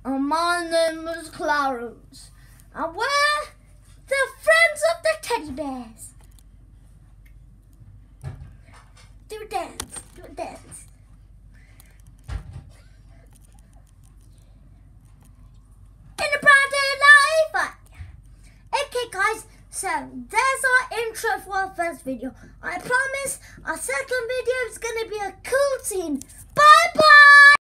and my name is Clarence, and we're the friends of the teddy bears. Do a dance, do a dance. In a bright day life. Okay guys, so there's our intro for our first video. I promise our second video is going to be a cool scene. Bye bye!